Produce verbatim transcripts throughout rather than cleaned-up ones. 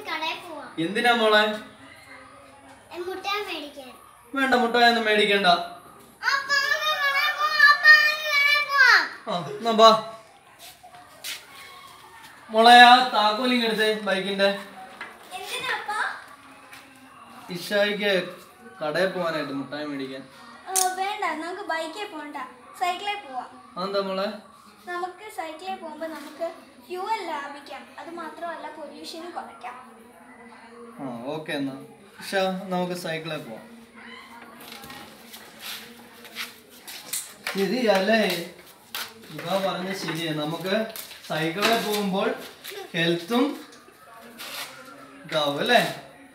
എന്തിനാ മോളെ? വേണ്ട, മുട്ടായൊന്നും മേടിക്കണ്ട. മോളെ ആ താക്കോലിങ് എടുത്തേ ബൈക്കിന്റെ. ഇഷായിക്ക് കടയിൽ പോവാനായിട്ട് മുട്ടായി മേടിക്കാൻ. വേണ്ട, നമുക്ക് ബൈക്കിൽ പോകണ്ട, സൈക്കിളിൽ പോവാം. അതെന്താ മോളെ? നമുക്ക് സൈക്കിളിൽ പോകുമ്പോൾ നമുക്ക് ഫ്യൂവൽ ലാഭിക്കാം, അത് മാത്രമല്ല പൊല്യൂഷനും കുറയ്ക്കാം. ആ ഓക്കെ, എന്നാ ഇഷ നമുക്ക് സൈക്കിളിൽ പോവാം. ശരിയല്ലേ? ഇവ പറഞ്ഞ ശരിയാ. നമുക്ക് സൈക്കിളിൽ പോകുമ്പോൾ ഹെൽത്തും ഇതാവും അല്ലേ?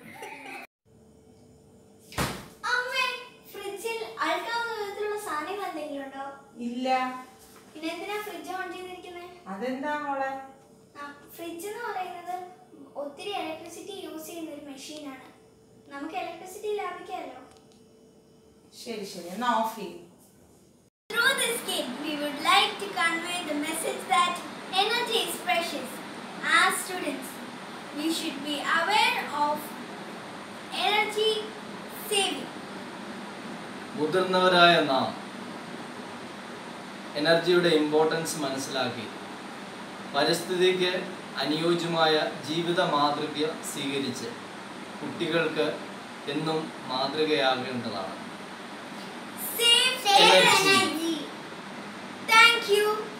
ഇല്ല. പിന്നെ എന്തിനാ ഫ്രിഡ്ജ് ഓൺ ചെയ്തിരിക്കുന്നത്? അതെന്താ മോളെ? ഫ്രിഡ്ജ് എന്ന് പറയുന്നത് ഒത്തിരി ഇലക്ട്രിസിറ്റി യൂസ് ചെയ്യുന്ന ഒരു മെഷീനാണ്. നമുക്ക് ഇലക്ട്രിസിറ്റി ലാഭിക്കാമല്ലോ. ശരി ശരി, എന്നാ ഓഫ് ചെയ്യും. Through this kit, we would like to convey the message that energy is precious. As students, we should be aware of energy saving. മുതിർന്നവരായ നാം എനർജിയുടെ ഇമ്പോർട്ടൻസ് മനസ്സിലാക്കി പരിസ്ഥിതിക്ക് അനുയോജ്യമായ ജീവിത മാതൃക സ്വീകരിച്ച് കുട്ടികൾക്ക് എന്നും മാതൃകയാകേണ്ടതാണ്. Save energy. Thank you.